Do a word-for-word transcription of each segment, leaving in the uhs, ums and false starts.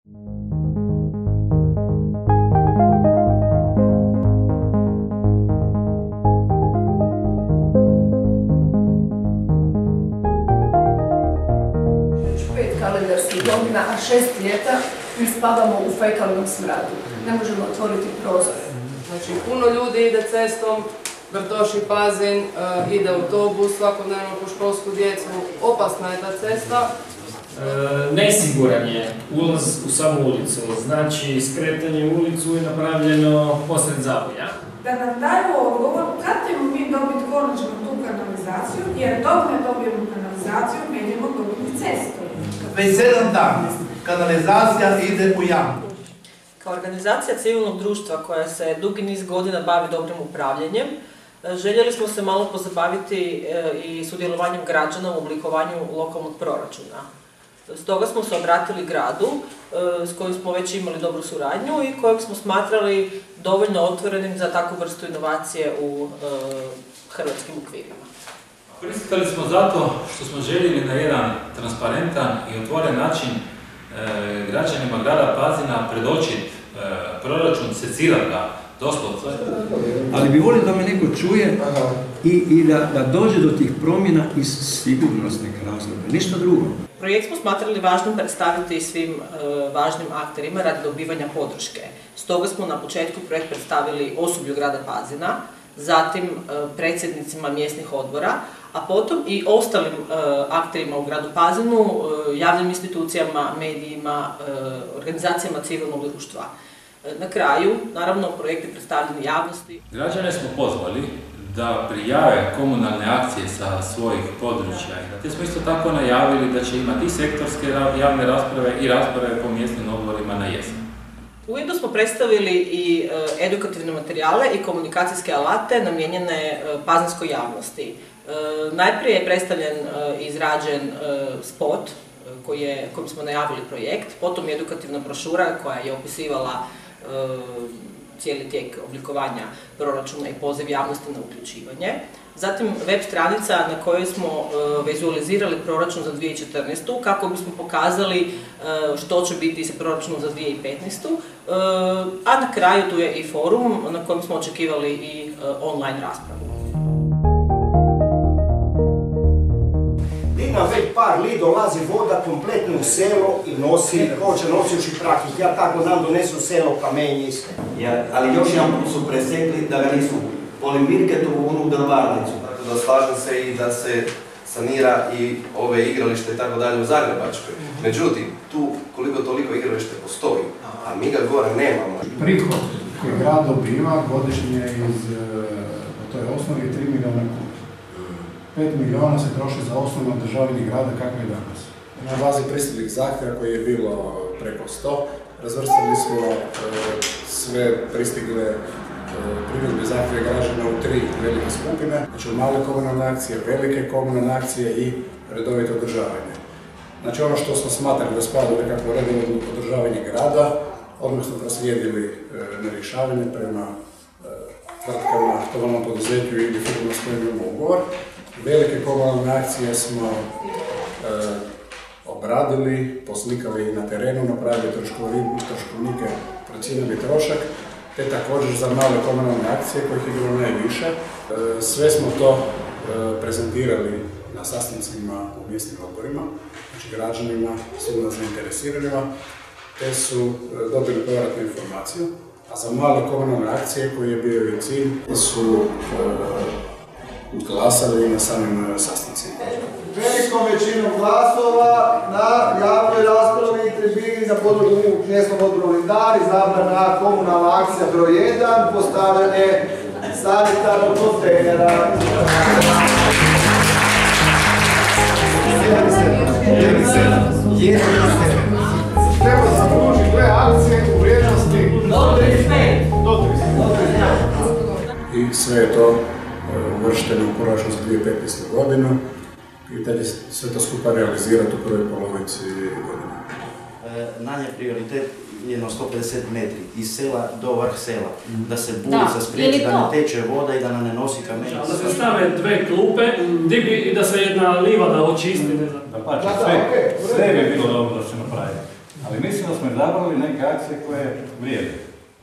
Pet kalendarskih godina, a šest ljeta mi spavamo u fekalnom smradu. Ne možemo otvoriti prozor. Znači, puno ljudi ide cestom, vrtoši Pazin, ide autobus svakodnevno po školsku djecu. Opasna je ta cesta. E, nesiguran je ulaz u samu ulicu, znači skretanje u ulicu je napravljeno posred zavoja. Da nam daju odgovor kad ćemo mi dobiti konačno tu kanalizaciju, jer dok ne dobijemo kanalizaciju, nećemo dobiti cestu. Već sedam dana kanalizacija ide u jamu. Kao organizacija civilnog društva koja se dugi niz godina bavi dobrim upravljanjem, željeli smo se malo pozabaviti i sudjelovanjem građana u oblikovanju lokalnog proračuna. Stoga smo se obratili gradu s kojim smo već imali dobru suradnju i kojeg smo smatrali dovoljno otvorenim za takvu vrstu inovacije u hrvatskim okvirima. Pristali smo zato što smo željeli na jedan transparentan i otvoren način e, građanima grada Pazina predočiti e, proračun, secirati ga doslovce. Ali bi volio da me neko čuje i, i da, da dođe do tih promjena iz sigurnosnih razloga, ništa drugo. Projekt smo smatrali važnim predstaviti svim e, važnim akterima radi dobivanja podrške. Stoga smo na početku projekt predstavili osoblju grada Pazina, zatim e, predsjednicima mjesnih odbora, a potom i ostalim e, akterima u gradu Pazinu, e, javnim institucijama, medijima, e, organizacijama civilnog društva. E, na kraju, naravno, projekt je predstavljen javnosti. Građane smo pozvali da prijave komunalne akcije sa svojih područja. Te smo isto tako najavili da će imati i sektorske javne rasprave i rasprave po mjesnim odborima na jesen. Ujedno smo predstavili i edukativne materijale i komunikacijske alate namijenjene pazinskoj javnosti. Najprije je predstavljen i izrađen spot koji kojim smo najavili projekt, potom je edukativna brošura koja je opisivala cijeli tijek oblikovanja proračuna i poziv javnosti na uključivanje. Zatim web stranica na kojoj smo vizualizirali proračun za dvije tisuće četrnaestu. kako bismo pokazali što će biti sa proračunom za dvije tisuće petnaestu. A na kraju tu je i forum na kojem smo očekivali i online raspravu. Nam već par li dolazi voda kompletno u selo i nosi, hoće nosijući prakih. Ja tako nam donesu selo kamenje i sve. Ja, ali još jedan put su presekli da ga nisu polimirke tu u onu drvarnicu. Tako da slažem se i da se sanira i ove igralište i tako dalje u Zagrebačkoj. Međutim, tu koliko toliko igralište postoji, a mi ga gore nemamo. Prihod koji grad dobiva godišnje iz, to je osnovi tri milijuna kuna. pet milijuna se troši za osnovno održavanje grada kako je danas. Na bazi pristiglih zahtjeva koji je bilo preko sto, razvrstali smo e, sve pristigle e, primjedbe zahtjeve građana u tri velike skupine, znači male komunalne akcije, velike komunalne akcije i redovito održavanje. Znači ono što smo smatrali da spada u nekakvo redovno održavanje grada, odmah smo proslijedili e, na rješavanje prema e, tvrtkama, komunalnom poduzeću ili firmama s kojim imamo ugovor. Velike komunalne akcije smo e, obradili, poslikali na terenu, napravili troškovnike, procijenili trošak, te također za male komunalne akcije kojih je bilo najviše. E, sve smo to e, prezentirali na sastancima u mjesnim odborima, znači građanima, svima zainteresiranima, te su e, dobili povratnu informaciju. A za male komunalne akcije koji je bio i cilj su e, glasali na samim sastancima. Velikom većinom glasova na javnoj raspravi i tribini na području mjesnog odbora Lidar izabrana komunalna akcija broj jedan, postavljanje sanitarnog kontejnera. Treba da pruži dve akcije u vrijednosti do trideset pet. I sve je to uvršteno u proračun za dvije tisuće petnaestu. godinu i tad je sve to skupa realizirati u prvoj polovici godine. E, Nanje prioritet je na sto pedeset metri, iz sela do vrh sela, da se bulica spriječi, da ne teče voda i da nam ne nosi kamenje. Da se stave dve klupe i da se jedna livada očisti, ne znam. Pa sve, sve bi bilo dobro da se napravi. Ali mislim da smo izabrali neke akcije koje vrijede.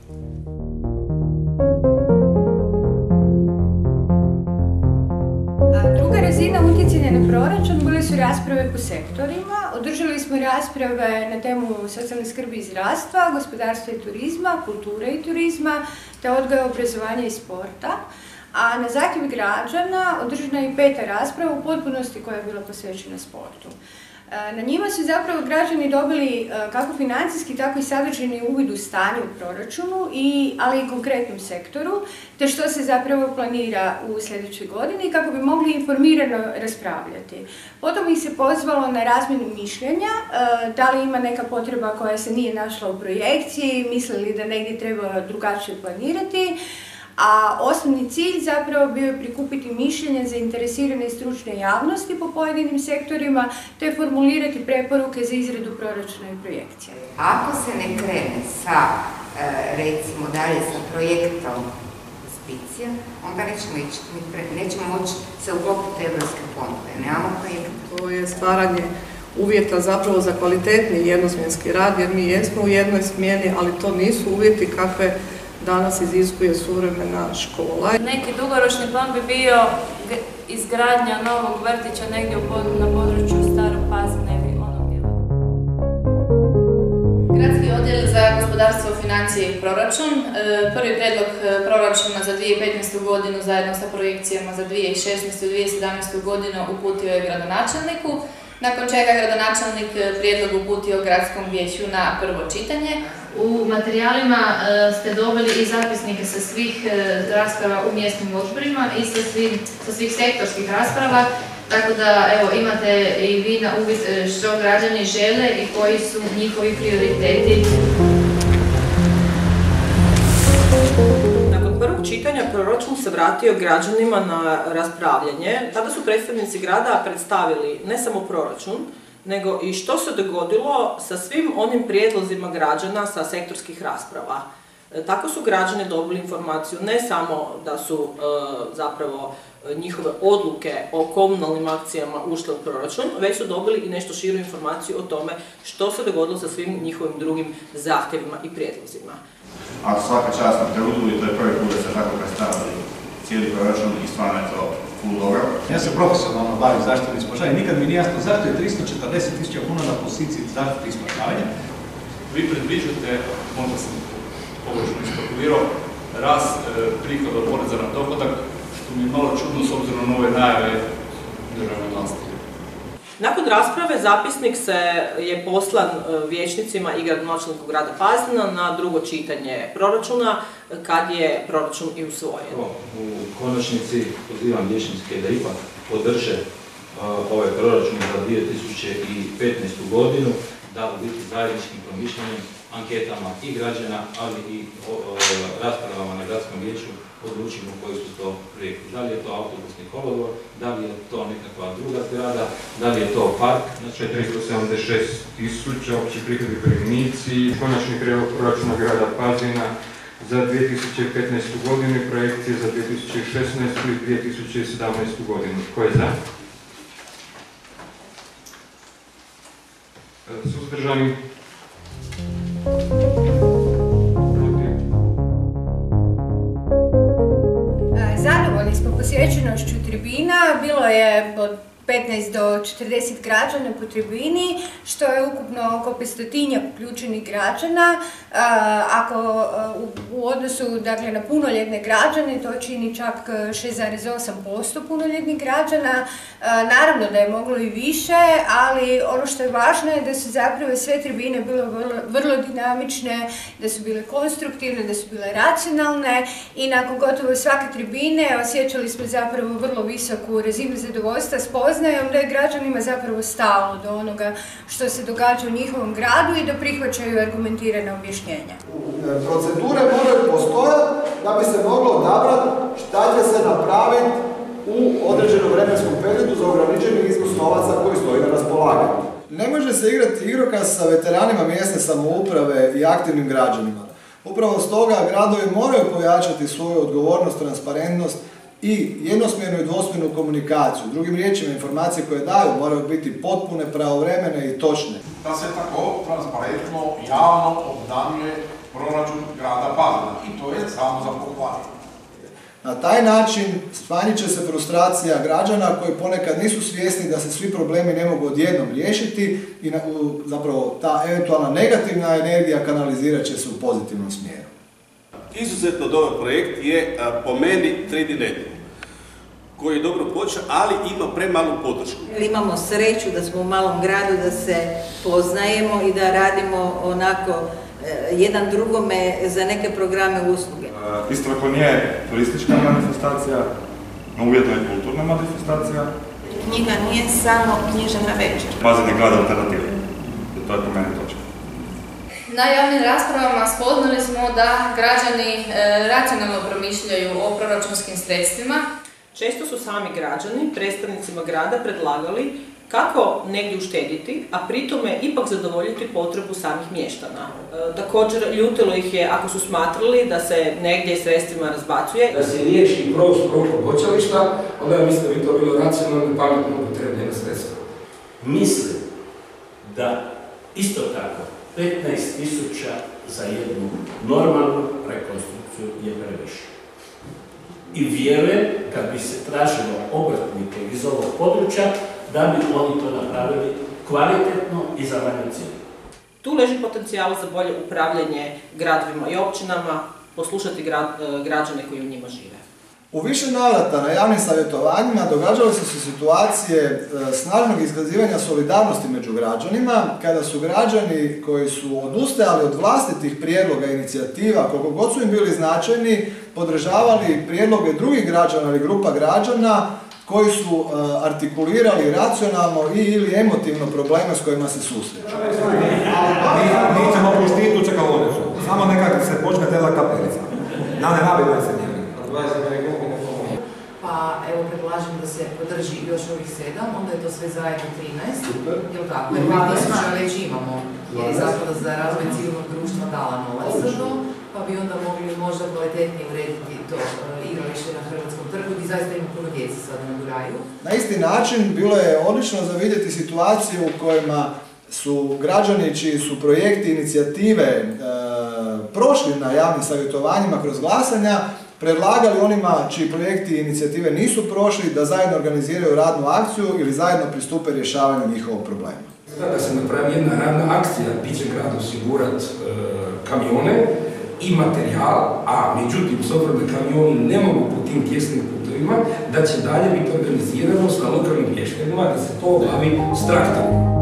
Druga razina utjecanja na proračun bile su rasprave po sektorima. Održali smo rasprave na temu socijalne skrbi i zdravstva, gospodarstva i turizma, kulture i turizma, te odgoja, obrazovanja i sporta. A na zahtjev građana održana je i peta rasprava u potpunosti koja je bila posvećena sportu. Na njima su zapravo građani dobili kako financijski, tako i sadržajni uvid u stanje u proračunu, i, ali i konkretnom sektoru, te što se zapravo planira u sljedećoj godini kako bi mogli informirano raspravljati. Potom ih se pozvalo na razmjenu mišljenja, da li ima neka potreba koja se nije našla u projekciji, mislili da negdje treba drugačije planirati. A osnovni cilj zapravo bio je prikupiti mišljenje zainteresirane i stručne javnosti po pojedinim sektorima, te formulirati preporuke za izradu proračuna i projekcija. Ako se ne krene sa, recimo dalje sa projektom hospicija, onda nećemo, ići, nećemo moći se uklopiti u evropske fondove, nemamo projekta. To je stvaranje uvjeta zapravo za kvalitetni jednosmjenski rad, jer mi jesmo u jednoj smjeni, ali to nisu uvjeti kakve danas iziskuje suvremena škola. Neki dugoročni plan bi bio izgradnja novog vrtića negdje na području Starog Pazina ili onog dijela. Gradski odjel za gospodarstvo, financije i proračun. Prvi predlog proračuna za dvije tisuće petnaestu godinu zajedno sa projekcijama za dvije tisuće šesnaestu i dvije tisuće sedamnaestu godinu uputio je gradonačelniku, nakon čega gradonačelnik prijedlog uputio gradskom vijeću na prvo čitanje. U materijalima ste dobili i zapisnike sa svih rasprava u mjesnim odborima i sa, svim, sa svih sektorskih rasprava, tako da evo, imate i vi na uvid što građani žele i koji su njihovi prioriteti. Nakon prvog čitanja proračun se vratio građanima na raspravljanje. Tada su predstavnici grada predstavili ne samo proračun, nego i što se dogodilo sa svim onim prijedlozima građana sa sektorskih rasprava. E, tako su građani dobili informaciju ne samo da su e, zapravo njihove odluke o komunalnim akcijama ušle u proračun, već su dobili i nešto širu informaciju o tome što se dogodilo sa svim njihovim drugim zahtjevima i prijedlozima. A svaka čast na trudu i to je prvi put da se tako predstavili cijeli proračun i stvarno je to full dobro. Ja se profesionalno bavim zaštitom i spašavanjem. Nikad mi nije jasno zašto je tristo četrdeset tisuća kuna na poziciji zaštite i spašavanja. Vi predviđate, možda sam pogrešno iskalkulirao, rast e, prihoda od poreza na dohodak, što mi je malo čudno s obzirom na ove najave državne vlasti. Nakon rasprave zapisnik se je poslan vijećnicima i gradonačelniku grada Pazina na drugo čitanje proračuna, kad je proračun i usvojen. U konačnici pozivam vijećnike da ipak podrže ovaj proračun za dvije tisuće petnaestu godinu, da u biti zajedničkim promišljanjem, anketama i građana, ali i o, o, raspravama na gradskom vijeću odlučimo koji su to projekti. Da li je to autobusni kolodvor, da li je to nekakva druga zgrada, da li je to park. četiristo sedamdeset šest tisuća opći prihodi primici, konačni prijedlog proračuna grada Pazina za dvije tisuće petnaestu godinu i projekcije za dvije tisuće šesnaestu i dvije tisuće sedamnaestu godinu. Tko je za? Suzdržani? Zadovoljni smo posjećenošću tribina, bilo je od petnaest do četrdeset građana po tribini, što je ukupno oko petstotinjak uključenih građana. Ako u odnosu dakle, na punoljetne građane, to čini čak šest zarez osam posto punoljetnih građana. Naravno da je moglo i više, ali ono što je važno je da su zapravo sve tribine bile vrlo, vrlo dinamične, da su bile konstruktivne, da su bile racionalne i nakon gotovo svake tribine osjećali smo zapravo vrlo visoku razinu zadovoljstva, spoznajom da je građanima zapravo stalo do onoga što se događa u njihovom gradu i da prihvaćaju argumentirane objašnjenja. Procedure moraju postojati da bi se moglo odabrati šta će se napraviti u određenom vremenskom periodu za ograničeni iznos novaca koji stoji na raspolaganju. Ne može se igrati igrokaz sa veteranima mjesne samouprave i aktivnim građanima. Upravo stoga gradovi moraju pojačati svoju odgovornost, transparentnost i jednosmjernu i dvosmjernu komunikaciju. Drugim riječima, informacije koje daju moraju biti potpune, pravovremene i točne. da se tako transparentno, javno obznanjuje proračun grada Pazina i to je samo za pohvaliti. Na taj način smanjit će se frustracija građana koji ponekad nisu svjesni da se svi problemi ne mogu odjednom riješiti i na, u, zapravo ta eventualna negativna energija kanalizirat će se u pozitivnom smjeru. Izuzetno dobar projekt je po meni tri D net koji je dobro počeo, ali ima premalu podršku. Imamo sreću da smo u malom gradu, da se poznajemo i da radimo onako jedan drugome za neke programe usluge. Isto nije turistička manifestacija, no ujedno je kulturna manifestacija. Knjiga nije samo književna večer. Pazin je grad alternative. To je po meni točno. Na javnim raspravama spoznali smo da građani e, racionalno promišljaju o proračunskim sredstvima. Često su sami građani, predstavnicima grada, predlagali kako negdje uštediti, a pritome ipak zadovoljiti potrebu samih mještana. E, također, ljutilo ih je ako su smatrali da se negdje sredstvima razbacuje. Da se riješi prostor oko počelišta, onda ja mislim da bi to bilo racionalno i pametno upotrebljeno sredstvo. Mislim da isto tako petnaest tisuća za jednu normalnu rekonstrukciju je previše. I vjerujem, kad bi se tražilo obrtnike iz ovog područja, da bi oni to napravili kvalitetno i za manju cijenu. Tu leži potencijal za bolje upravljanje gradovima i općinama, poslušati grad, građane koji u njima žive. U više navrata na javnim savjetovanjima događale su se situacije snažnog iskazivanja solidarnosti među građanima, kada su građani koji su odustajali od vlastitih prijedloga i inicijativa, koliko god su im bili značajni, podržavali prijedloge drugih građana ili grupa građana koji su uh, artikulirali racionalno i ili emotivno probleme s kojima se susreću. Mi ćemo puštiti u čekaonicu, samo nekako se počne tela kapelica. Na ne nabivaju se njega. Pa evo predlažem da se podrži još ovih sedam, onda je to sve zajedno trinaest. Jel tako? Jer pet tisuća već imamo, jer je Zaklada za razvoj civilnog društva dala novac za to, pa bi onda mogli možda kvalitetnije urediti to igralište na Hrvatskom trgu gdje zaista ima puno djece sada na Duraju. Na isti način bilo je odlično za vidjeti situaciju u kojima su građani čiji su projekti, inicijative e, prošli na javnim savjetovanjima kroz glasanja, predlagali onima čiji projekti i inicijative nisu prošli da zajedno organiziraju radnu akciju ili zajedno pristupe rješavanju njihovog problema. Da se napravi jedna radna akcija, bit će grad osigurati e, kamione i materijal, a međutim, s obzirom da kamioni ne mogu po tim tjesnim putovima, da će dalje biti organizirano sa lokalnim mještanima, da se to obavi s traktorima.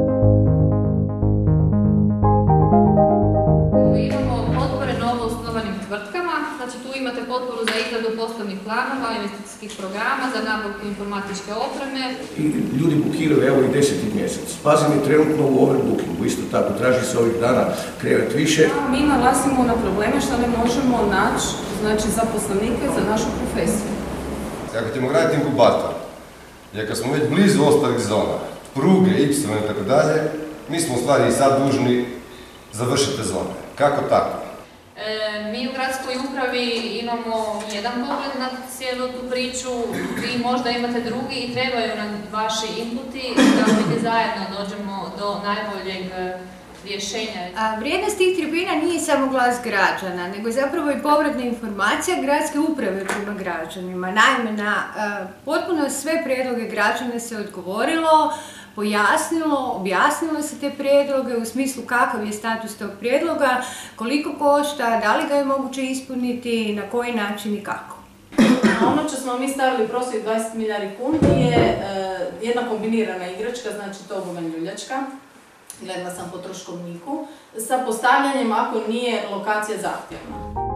Znači tu imate potporu za izradu poslovnih planova, investicijskih programa, za nabavku informatičke opreme. I ljudi bukiraju evo i deseti mjesec. Pazim je trenutno u overbookingu, isto tako, traži se ovih dana krevet više. Mi nalazimo na probleme što ne možemo naći znači, zaposlenike za našu profesiju. Ako ćemo graditi inkubator, jer kad smo već blizu ostalih zona, pruge, ipsilon i tako dalje, mi smo u stvari i sad dužni završiti te zone. Kako tako? Mi u gradskoj upravi imamo jedan pogled na cijelu tu priču, vi možda imate drugi i trebaju nam vaši inputi da mi zajedno dođemo do najboljeg rješenja. A vrijednost tih tribina nije samo glas građana, nego je zapravo i povratna informacija gradske uprave prema građanima. Naime, na potpuno sve prijedloge građana se odgovorilo, pojasnilo, objasnilo se te prijedloge u smislu kakav je status tog prijedloga, koliko košta, da li ga je moguće ispuniti, na koji način i kako. A ono što smo mi stavili u prosjek dvadeset milijardi kuna je e, jedna kombinirana igračka, znači tobogan ljuljačka, gledala sam po troškovniku, sa postavljanjem ako nije lokacija zahtjevna.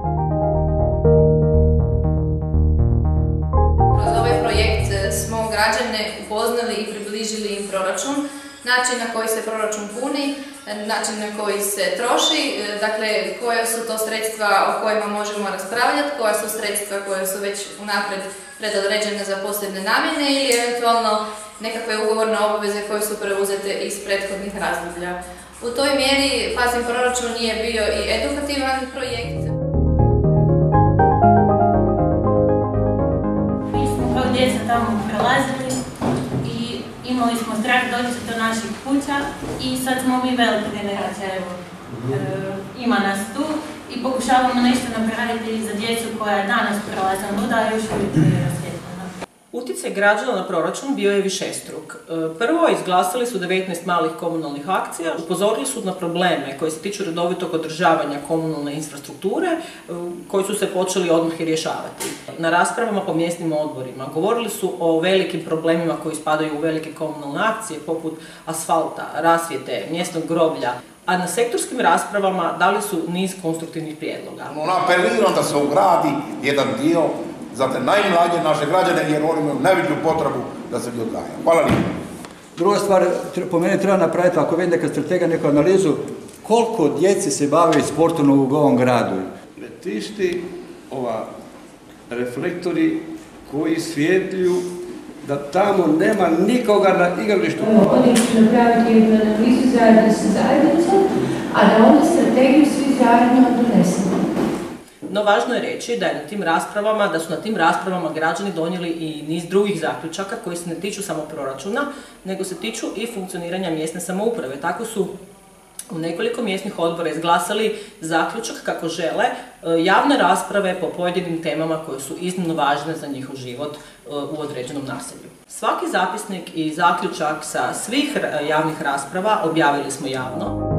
Kroz ovaj projekt smo građane upoznali i približili im proračun, način na koji se proračun puni, način na koji se troši, dakle koja su to sredstva o kojima možemo raspravljati, koja su sredstva koje su već unaprijed predodređene za posebne namjene ili eventualno nekakve ugovorne obaveze koje su preuzete iz prethodnih razdoblja. U toj mjeri Pazin proračun nije bio i edukativan projekt. Mi smo kao djeca tamo prelazili i imali smo strah doći do naših kuća i sad smo mi velika generacija, evo, e, ima nas tu i pokušavamo nešto napraviti za djecu koja danas prolaze nuda, a još uvijek nije rasvjetljena. Utjecaj građana na proračun bio je višestruk. Prvo, izglasali su devetnaest malih komunalnih akcija, upozorili su na probleme koji se tiču redovitog održavanja komunalne infrastrukture, koji su se počeli odmah i rješavati. Na raspravama po mjesnim odborima govorili su o velikim problemima koji spadaju u velike komunalne akcije, poput asfalta, rasvjete, mjesnog groblja, a na sektorskim raspravama dali su niz konstruktivnih prijedloga. Apeliram da se ugradi jedan dio za te najmlađe naše građane, jer oni imaju najveću potrebu da se ljudi odgaja. Hvala lijepo. Druga stvar, po meni treba napraviti, ako vidim neka strategija, neku analizu, koliko djeci se bavi sportom u ovom gradu. Letišti, ova reflektori koji svijetljuju da tamo nema nikoga na igralištu. Oni će napraviti jednu analizu zajedno sa zajednicom, a da onda strategiju svi zajedno donesemo. No, važno je reći da je na tim raspravama, da su na tim raspravama građani donijeli i niz drugih zaključaka koji se ne tiču samo proračuna, nego se tiču i funkcioniranja mjesne samouprave. Tako su u nekoliko mjesnih odbora izglasali zaključak kako žele javne rasprave po pojedinim temama koje su iznimno važne za njihov život u određenom naselju. Svaki zapisnik i zaključak sa svih javnih rasprava objavili smo javno.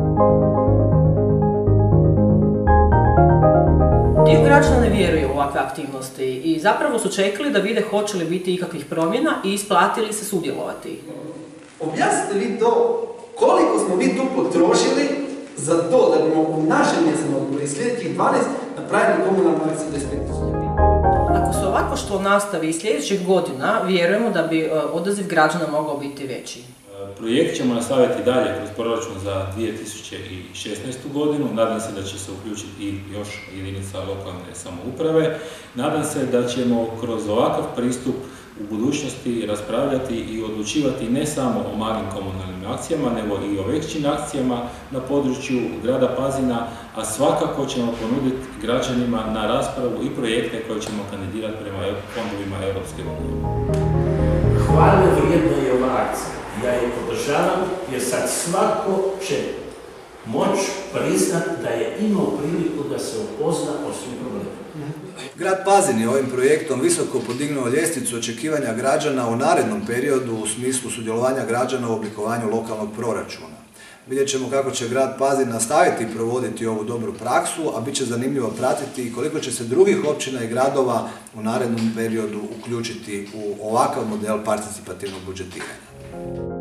Dio građana ne vjeruje u ovakve aktivnosti i zapravo su čekali da vide hoće li biti ikakvih promjena i isplatili se sudjelovati. Objasnite vi to koliko smo mi tu potrošili za to da bismo u našem mjesnom odboru i sljedećih dvanaest napravili komunalnu akciju deset tisuća. Ako se ovako što nastavi i sljedećih godina, vjerujemo da bi odaziv građana mogao biti veći. Projekt ćemo nastaviti dalje kroz proračun za dvije tisuće šesnaestu godinu. Nadam se da će se uključiti i još jedinica lokalne samouprave. Nadam se da ćemo kroz ovakav pristup u budućnosti raspravljati i odlučivati ne samo o malim komunalnim akcijama, nego i o većim akcijama na području grada Pazina, a svakako ćemo ponuditi građanima na raspravu i projekte koje ćemo kandidirati prema fondovima Europske unije. Hvale vrijedna je ova akcija. Ja je podržavam jer sad svako će moći priznat da je imao priliku da se upozna o svim problemima. Grad Pazin je ovim projektom visoko podignuo ljestvicu očekivanja građana u narednom periodu u smislu sudjelovanja građana u oblikovanju lokalnog proračuna. Vidjet ćemo kako će grad Pazin nastaviti i provoditi ovu dobru praksu, a bit će zanimljivo pratiti i koliko će se drugih općina i gradova u narednom periodu uključiti u ovakav model participativnog budžetiranja.